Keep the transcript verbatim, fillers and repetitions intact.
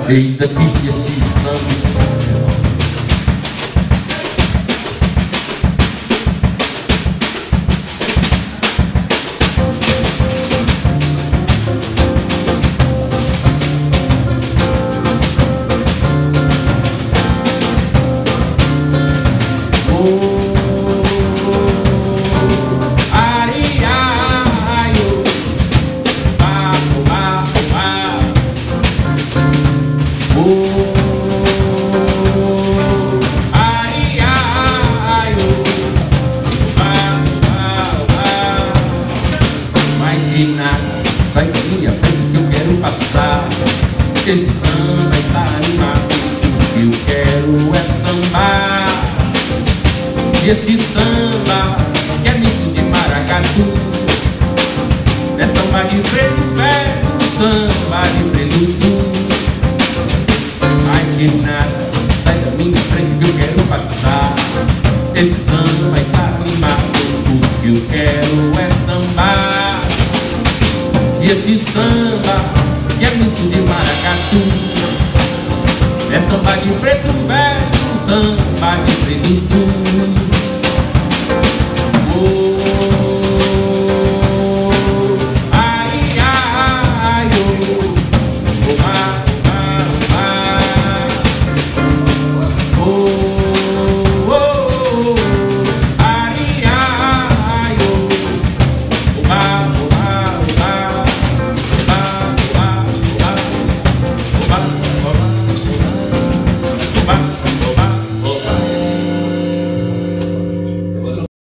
Eis aqui esse samba. Sai da minha frente que eu quero passar. Esse samba está animado, o que eu quero é sambar. E este samba que é misto de maracatu, é samba de preto velho, samba de preludo. Mais que nada, sai da minha frente que eu quero passar. Esse samba está animado, o que eu quero é sambar. E este samba, que é misto de maracatu, é samba de preto velho, samba de preto. Oh.